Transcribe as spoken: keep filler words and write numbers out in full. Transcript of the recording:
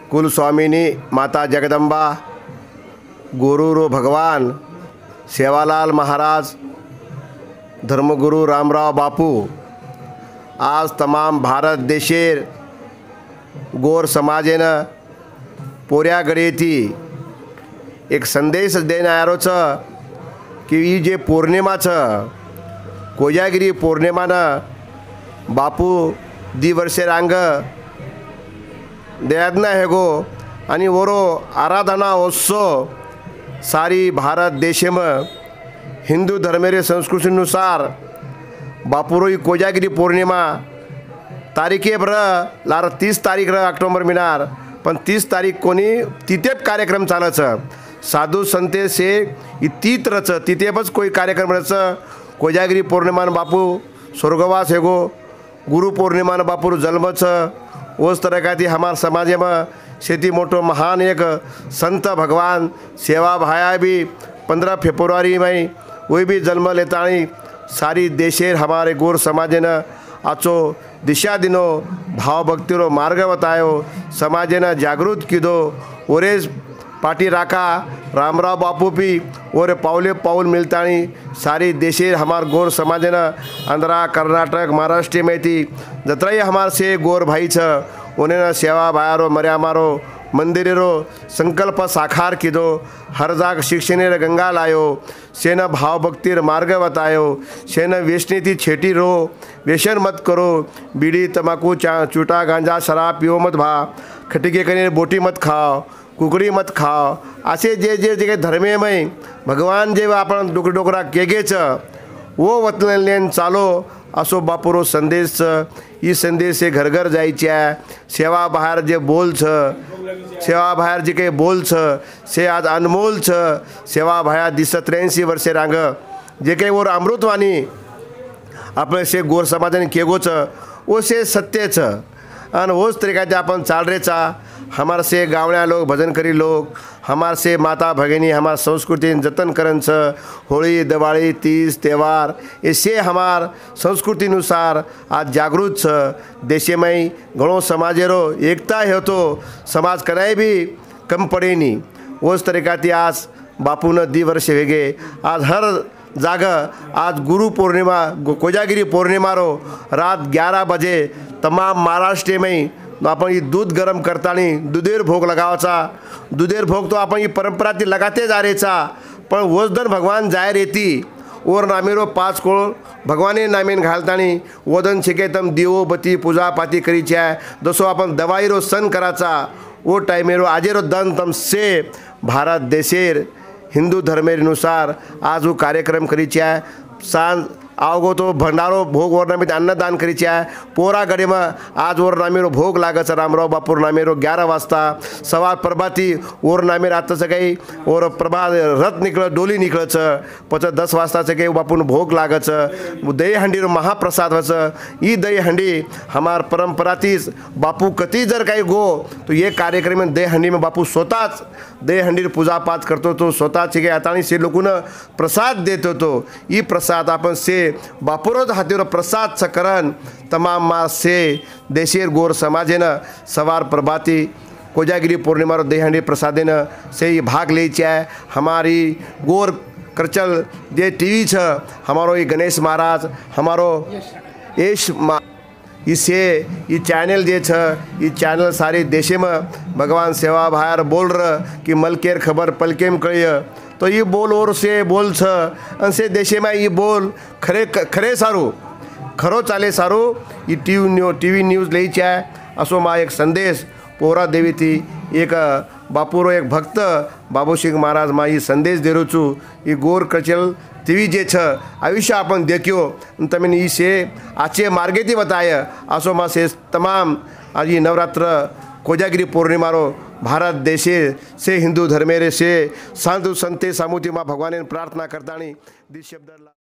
कुलस्वामिनी माता जगदम्बा, गुरुरो भगवान सेवालाल महाराज, धर्मगुरु रामराव बापू आज तमाम भारत देशेर गोर समाजेनं पोऱ्याकडे ती एक संदेश देणारो छ की ही जे पौर्णिमाचं कोजागिरी पौर्णिमानं बापू दी वर्षे रांग दयादना है गो आणि वरो आराधना उत्सव सारी भारत देशे में हिंदू धर्मेरे संस्कृतीनुसार बापूरो कोजागिरी पौर्णिमा तारीखे बर लार तीस तारीख र ऑक्टोबर मिनार पण तीस तारीख कोणी तिथेच कार्यक्रम चालायचं साधू संते से तीत रच तिथेच कोई कार्यक्रम रच कोजागिरी पौर्णिमान बापू स्वर्गवास हेगो गुरु पौर्णिमान बापू जन्मच उस तरह का थी हमार समाज में शेती मोटो महान एक संत भगवान सेवा भाया भी पंद्रह फेब्रुआरी में वही भी जन्म लेता सारी देशेर हमारे गोर समाज ने आचो दिशा दिनो भाव भक्तिरो मार्ग बतायो समाज ने जागृत किदो ओरेज पाटी राखा रामराव बापू भी और पावले पाउल मिलतानी सारी देशेर हमार गोर समाज ने आंध्रा कर्नाटक महाराष्ट्र में थी जतराई हमार से गोर भाई छ उन्हें सेवा भायारो मर्या मारो मंदिरेरो संकल्प साकार किदो हर जाग शिक्षणेर गंगा लायो सेन भाव भक्तिर मार्ग बतायो सेन व्यसनी छेटी रो व्यसन मत करो बीड़ी तमाकू चा चूटा गांजा शराब पियो मत भा खटिके कने बोटी मत खाओ कुकड़ी मत खाओ असे जे जे जे धर्मे में भगवान जे आपण डोक डोकरा केगेच वो वतन लेन चालो असो बापूरो संदेश ई संदेश से घर घर जायचे सेवा बाहेर जे बोल छ सेवा बाहेर जे काही बोल छ से आज अनमोल छ सेवा भाया दिस त्र्याऐंशी वर्षे रांग जे काही वर अमृतवाणी आपले से गोर समाजाने केगो छ वो से सत्य छ आणि वोच तरीकाचे आपण चाल रेचा हमार से गावण्या लोग भजन करी लोग हमार से माता भगिनी हमार संस्कृति जतन करन छ होली दिवाली तीज त्यौहार ऐसे हमार संस्कृति अनुसार आज जागृत छ देशे में घणो समाजेरो एकता है तो समाज कनाई भी कम पड़े नहीं उस तरीका थी आज बापू ने दी वर्ष वेगे आज हर जागा आज गुरु पूर्णिमा कोजागिरी पौर्णिमा रो रात ग्यारह बजे तमाम महाराष्ट्र में आपण ही दूध गरम करतानी दुधेर भोग लगावाचा दुधेर भोग तो आपण ही परंपरा ती लगाते जा रेचा पण वजदन भगवान जाय रेती और नामेरो पाच कोळ भगवाने नामेन घालतानी वदन छिके तम दिवो बती पूजा पाती करीच्या जसो आपण दवाईरो सन कराचा वो टाइमेरो आजेरो दन तम से भारत देशेर हिंदू धर्मेनुसार आज वो कार्यक्रम करीच्या सांज आवगो तो भंडारो भोग और नामे अन्नदान करीच्या पोरा गडे में आज और नामेरो भोग लागच रामराव बापूर नामेरो ग्यारह वाजता सवार प्रभाती और नामेर आता सकाळी और प्रभात रथ निकळ डोली निकळच पच दस वाजता सकाळी बापून भोग लागच दही हंडीरो महाप्रसाद वच ई दही हंडी हमार परंपरातीस बापू कती जर काही गो तो ये कार्यक्रम में दही हंडी में बापू स्वतःच दही हंडी पूजा पाठ करतो तो स्वतःच के आतानी से लोकून प्रसाद देतो तो ई प्रसाद आपण से बापूरोज हातीवर प्रसाद सकरण तमाम मास से देशेर गोर समाजेन सवार प्रभाती कोजागिरी पौर्णिमा देहंडी प्रसादेन से ही भाग लीचे हमारी गोर करचल जे टीवी छ हमारो ये गणेश महाराज हमारो यश इसे ये चैनल जे छ ये चैनल सारे देशे में भगवान सेवा भायर बोल रहा कि मलकेर खबर पलकेम कळिय तो ये बोल और से बोल छ अन से देशे में ये बोल खरे खरे सारू खरो चाले सारू ये टीवी न्यू टीवी न्यूज लेचे आहे असो मा एक संदेश पोरा देवी थी एक बापूरो एक भक्त बाबूसिंह महाराज मा ये संदेश दे छु ये गोर कचल टीवी जे छ आयुष्य अपन देखियो तमें ई से आचे मार्गे थी बताय असो मा से तमाम आज ये नवरात्र कोजागिरी पौर्णिमा रो भारत देशे से हिंदू धर्मेरे से साधु संते सामुती माँ भगवान प्रार्थना करता दिस शब्द